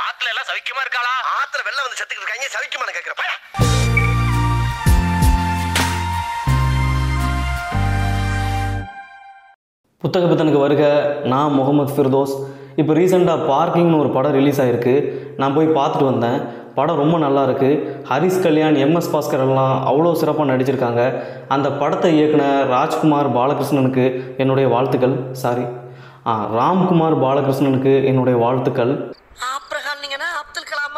ஆத்துல எல்லாம் சவிக்கமா இருக்காளா? ஆத்துல வெள்ளம் வந்து செத்துக்கிட்டு இருக்காங்க, சவிக்கமான்னு கேக்குறப்ப புத்தக பித்தனுக்கு வருக. நான் முகமது ஃபிர்தோஸ். இப்போ ரீசெண்டாக பார்க்கிங்னு ஒரு படம் ரிலீஸ் ஆகிருக்கு. நான் போய் பார்த்துட்டு வந்தேன். படம் ரொம்ப நல்லா இருக்குது. ஹரிஸ் கல்யாண், எம்எஸ் பாஸ்கர் எல்லாம் அவ்வளோ சிறப்பாக நடிச்சிருக்காங்க. அந்த படத்தை இயக்குன ராஜ்குமார் பாலகிருஷ்ணனுக்கு என்னுடைய வாழ்த்துக்கள். ராம்குமார் பாலகிருஷ்ணனுக்கு என்னுடைய வாழ்த்துக்கள். அப்துல் கலாமா?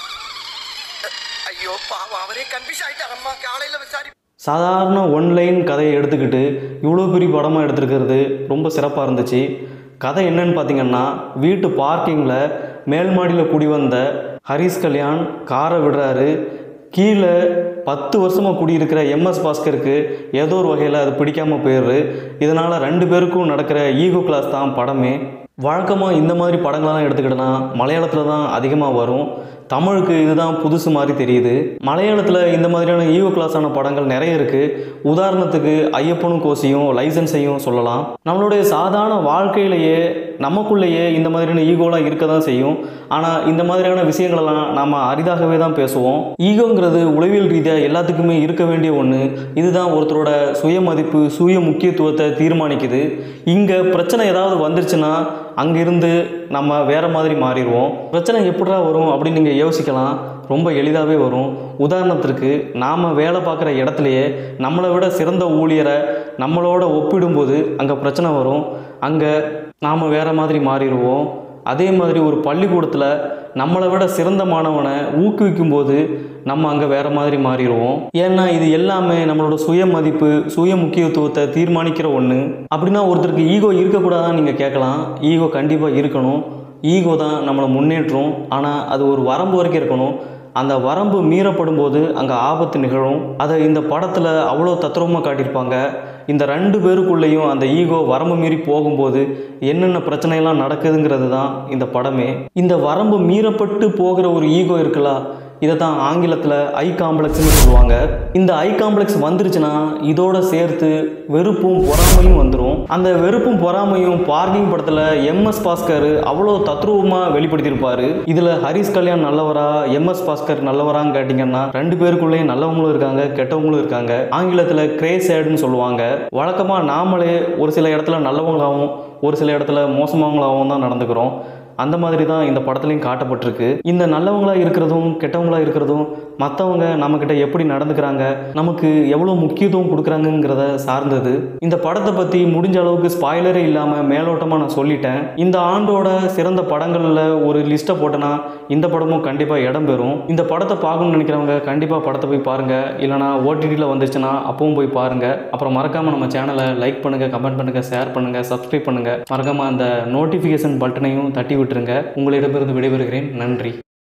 ஐயோ பாவம், அவரே கன்ஃபியூஸ் ஆயிட்டாரம்மா. காலையில் விசாரி சாதாரண ஒன்லைன் கதையை எடுத்துக்கிட்டு இவ்வளோ பெரிய படமாக எடுத்துருக்கிறது ரொம்ப சிறப்பாக இருந்துச்சு. கதை என்னன்னு பார்த்தீங்கன்னா, வீட்டு பார்க்கிங்கில் மேல் மாடியில் குடி வந்த ஹரிஸ் கல்யாண் காரை விடுறாரு. கீழே 10 வருஷமாக குடியிருக்கிற எம்எஸ் பாஸ்கருக்கு ஏதோ ஒரு வகையில் அது பிடிக்காமல் போயிடுது. இதனால் 2 பேருக்கும் நடக்கிற ஈகோ கிளாஸ் தான் படமே. வழக்கமாக இந்த மாதிரி படங்களெல்லாம் எடுத்துக்கிட்டோன்னா மலையாளத்தில் தான் அதிகமாக வரும். தமிழுக்கு இதுதான் புதுசு மாதிரி தெரியுது. மலையாளத்தில் இந்த மாதிரியான ஈகோ கிளாஸான படங்கள் நிறைய இருக்குது. உதாரணத்துக்கு ஐயப்பனும் கோசியும் லைசன்ஸையும் சொல்லலாம். நம்மளுடைய சாதாரண வாழ்க்கையிலேயே நமக்குள்ளேயே இந்த மாதிரியான ஈகோலாம் இருக்க தான் செய்யும். ஆனால் இந்த மாதிரியான விஷயங்களெல்லாம் நாம் அரிதாகவே தான் பேசுவோம். ஈகோங்கிறது உளவியல் ரீதியாக எல்லாத்துக்குமே இருக்க வேண்டிய ஒன்று. இதுதான் ஒருத்தரோட சுயமதிப்பு, சுய முக்கியத்துவத்தை தீர்மானிக்குது. இங்கே பிரச்சனை ஏதாவது வந்துருச்சுன்னா அங்கிருந்து நம்ம வேறு மாதிரி மாறிடுவோம். பிரச்சனை எப்படிடா வரும் அப்படின்னு நீங்கள் யோசிக்கலாம். ரொம்ப எளிதாகவே வரும். உதாரணத்திற்கு நாம் வேலை பார்க்குற இடத்துலையே நம்மளை விட சிறந்த ஊழியரை நம்மளோட ஒப்பிடும்போது அங்கே பிரச்சனை வரும். அங்கே நாம் வேறு மாதிரி மாறிடுவோம். அதே மாதிரி ஒரு பள்ளிக்கூடத்தில் நம்மளை விட சிறந்த மாணவனை ஊக்குவிக்கும் போது நம்ம அங்கே வேறு மாதிரி மாறிடுவோம். ஏன்னா இது எல்லாமே நம்மளோட சுய மதிப்பு, சுய முக்கியத்துவத்தை தீர்மானிக்கிற ஒன்று. அப்படின்னா ஒருத்தருக்கு ஈகோ இருக்கக்கூடாதான்னு நீங்கள் கேட்கலாம். ஈகோ கண்டிப்பாக இருக்கணும். ஈகோ தான் நம்மளை முன்னேற்றும். ஆனால் அது ஒரு வரம்பு வரைக்கும் இருக்கணும். அந்த வரம்பு மீறப்படும் போது அங்கே ஆபத்து நிகழும். அதை இந்த படத்தில் அவ்வளோ தத்ரூபமாக காட்டியிருப்பாங்க. இந்த 2 பேருக்குள்ளேயும் அந்த ஈகோ வரம்பு மீறி போகும்போது என்னென்ன பிரச்சனைலாம் நடக்குதுங்கிறது தான் இந்த படமே. இந்த வரம்பு மீறப்பட்டு போகிற ஒரு ஈகோ இருக்குல்ல, இதை தான் ஆங்கிலத்தில் ஐ காம்ப்ளெக்ஸ்னு சொல்லுவாங்க. இந்த ஐ காம்ப்ளெக்ஸ் வந்துருச்சுன்னா இதோட சேர்த்து வெறுப்பும் பொறாமையும் வந்துடும். அந்த வெறுப்பும் பொறாமையும் பார்க்கிங் படத்தில் எம்எஸ் பாஸ்கர் அவ்வளோ தத்ரூபமாக வெளிப்படுத்தியிருப்பார். இதில் ஹரிஸ் கல்யாண் நல்லவரா, எம்எஸ் பாஸ்கர் நல்லவரான்னு கேட்டிங்கன்னா 2 பேருக்குள்ளேயும் நல்லவங்களும் இருக்காங்க, கெட்டவங்களும் இருக்காங்க. ஆங்கிலத்தில் கிரேசேடுன்னு சொல்லுவாங்க. வழக்கமாக நாமளே ஒரு சில இடத்துல நல்லவங்களாகவும் ஒரு சில இடத்துல மோசமானவங்களாகவும் தான் நடந்துக்கிறோம். அந்த மாதிரி தான் இந்த படத்துலையும் காட்டப்பட்டிருக்கு. இந்த நல்லவங்களாக இருக்கிறதும் கெட்டவங்களாக இருக்கிறதும் மற்றவங்க நம்மக்கிட்ட எப்படி நடந்துக்கிறாங்க, நமக்கு எவ்வளோ முக்கியத்துவம் கொடுக்குறாங்கங்கிறத சார்ந்தது. இந்த படத்தை பற்றி முடிஞ்ச அளவுக்கு ஸ்பாய்லரே இல்லாமல் மேலோட்டமாக நான் சொல்லிட்டேன். இந்த ஆண்டோட சிறந்த படங்களில் ஒரு லிஸ்ட்டை போட்டேன்னா இந்த படமும் கண்டிப்பாக இடம்பெறும். இந்த படத்தை பார்க்கணும்னு நினைக்கிறவங்க கண்டிப்பாக படத்தை போய் பாருங்கள். இல்லைனா ஓடிடியில் வந்துச்சுன்னா அப்பவும் போய் பாருங்கள். அப்புறம் மறக்காமல் நம்ம சேனலை லைக் பண்ணுங்கள், கமெண்ட் பண்ணுங்கள், ஷேர் பண்ணுங்கள், சப்ஸ்கிரைப் பண்ணுங்கள். மறக்காமல் அந்த நோட்டிஃபிகேஷன் பட்டனையும் தட்டி விட்டுருங்க. உங்களிடமிருந்து விடைபெறுகிறேன். நன்றி.